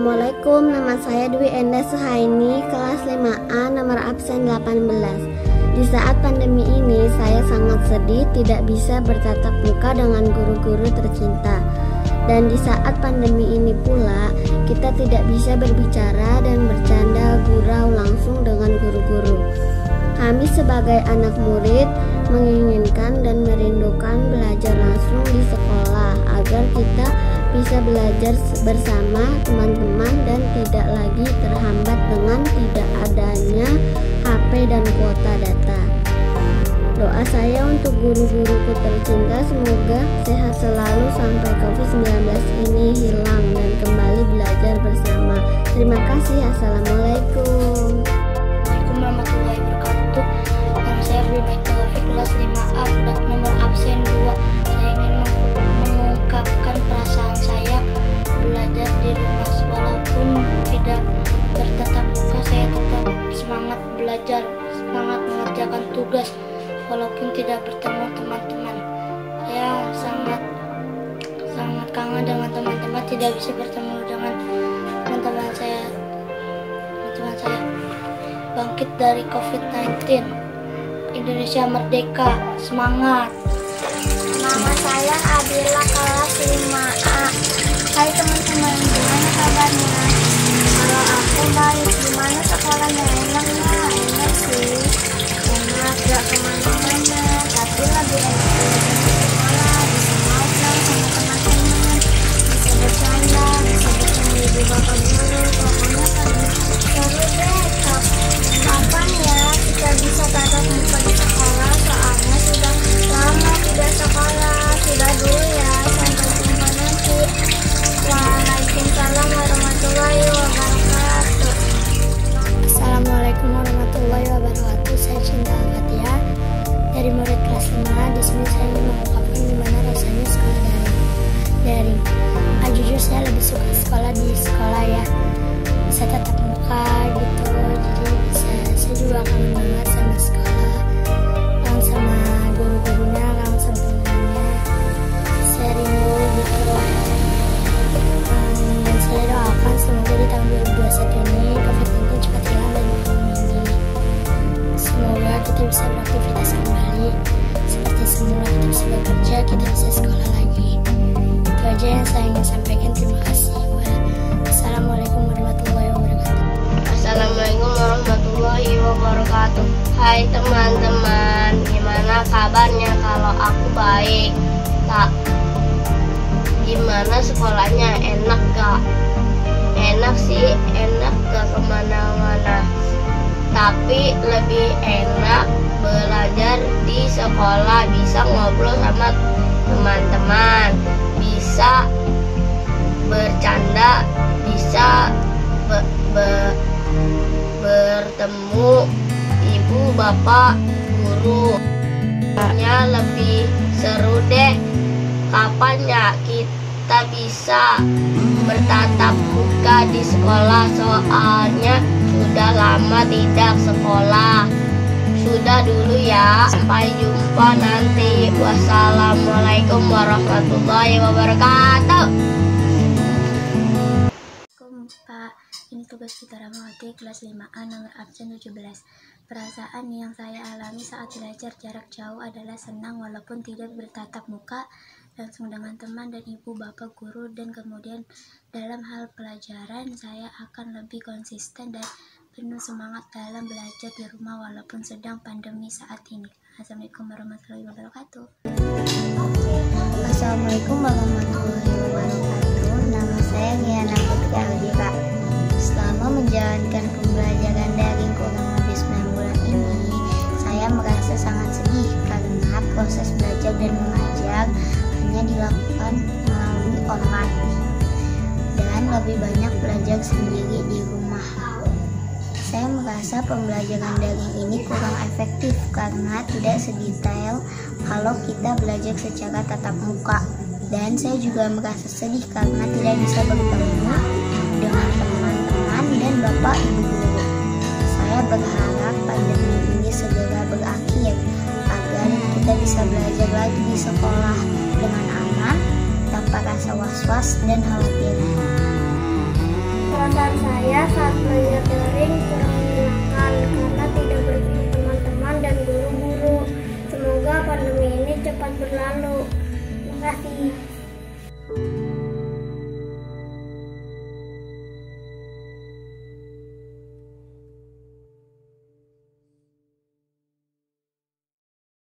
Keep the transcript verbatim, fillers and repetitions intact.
Assalamualaikum, nama saya Dwi Enda Suhaini, kelas lima A, nomor absen delapan belas. Di saat pandemi ini, saya sangat sedih tidak bisa bertatap muka dengan guru-guru tercinta. Dan di saat pandemi ini pula, kita tidak bisa berbicara dan bercanda gurau langsung dengan guru-guru. Kami sebagai anak murid menginginkan dan merindukan belajar langsung di sekolah agar kita bisa belajar bersama teman-teman dan tidak lagi terhambat dengan tidak adanya H P dan kuota data. Doa saya untuk guru-guruku tercinta, semoga sehat selalu sampai covid sembilan belas ini hilang dan kembali belajar bersama. Terima kasih. Assalamualaikum. Waalaikumsalam warahmatullahi wabarakatuh. Nama saya Abdul Taufik, kelas lima A, nomor absen dua. Saya ingin mengungkapkan perasaan saya belajar di rumah. Walaupun tidak bertatap muka, saya tetap semangat belajar, semangat mengerjakan tugas walaupun tidak bertemu teman-teman. Saya sangat sangat kangen dengan teman-teman, tidak bisa bertemu dengan teman-teman saya. Teman-teman saya bangkit dari covid sembilan belas. Indonesia merdeka, semangat. Nama saya Adila, kelas lima A. Hai teman-teman, gimana kabarnya? Kalau aku baik, gimana sekolahnya? Enaknya? Enak sih, enak, gak kemana-mana, tapi lebih enak belajar di sekolah, bisa ngobrol sama teman-teman, bisa bercanda, bisa bertemu ibu bapak guru. Pokoknya kan seru deh. Kapan ya kita bisa tatap muka di sekolah? Soalnya sudah lama tidak sekolah. Sudah dulu ya, sampai jumpa nanti. Waalaikumsalam warahmatullahi wabarakatuh. Assalamualaikum warahmatullahi wabarakatuh. Saya Cinta Al-Fatihah dari murid kelas lima A. Di sini saya ingin mengungkapkan gimana rasanya sekolah daring. Daring. Ah, jujur saya lebih suka sekolah di sekolah ya. Bisa tatap muka gitu. Jadi bisa, saya juga kangen banget sama sekolah, kangen sama guru-gurunya, kangen sama teman-temannya. Saya rindu gitu. Um, dan saya doakan semoga di tahun dua ribu dua puluh satu ini covid sembilan belas cepat hilang dari bumi ini. Semoga kita bisa beraktivitas kembali seperti semula, kita bisa bekerja, kita bisa sekolah lagi. Itu aja yang saya ingin sampaikan. Terima kasih. Assalamualaikum warahmatullahi wabarakatuh. Assalamualaikum warahmatullahi wabarakatuh. Hai teman-teman, gimana kabarnya? Kalau aku baik. Tak. Gimana sekolahnya? Enak gak? Enak sih, enak gak kemana-mana. Tapi lebih enak belajar di sekolah, bisa ngobrol sama teman-teman, bisa bercanda, bisa be be bertemu ibu bapak guru. Ya lebih seru deh. Kapan ya kita bisa bertatap muka di sekolah? Soalnya sudah lama tidak sekolah. Sudah dulu ya. Sampai jumpa nanti. Wassalamualaikum warahmatullahi wabarakatuh. Pak, ini tugas kita Rahmawati, kelas lima A, nomor absen tujuh belas. Perasaan yang saya alami saat belajar jarak jauh adalah senang walaupun tidak bertatap muka langsung dengan teman dan ibu bapak guru, dan kemudian dalam hal pelajaran saya akan lebih konsisten dan penuh semangat dalam belajar di rumah walaupun sedang pandemi saat ini. Assalamualaikum warahmatullahi wabarakatuh. Assalamualaikum warahmatullahi wabarakatuh. Nama saya Liana Putri Aldiva. Selama menjalankan pembelajaran daring kurang lebih sembilan bulan ini, saya merasa sangat sedih karena proses belajar dan mengajar hanya dilakukan melalui online dan lebih banyak belajar sendiri di rumah. Saya merasa pembelajaran daring ini kurang efektif karena tidak sedetail kalau kita belajar secara tatap muka. Dan saya juga merasa sedih karena tidak bisa bertemu dengan teman-teman dan bapak ibu guru. Saya berharap pandemi ini segera berakhir agar kita bisa belajar lagi di sekolah dengan aman, tanpa rasa was-was dan khawatir. saya saat belajar daring kurang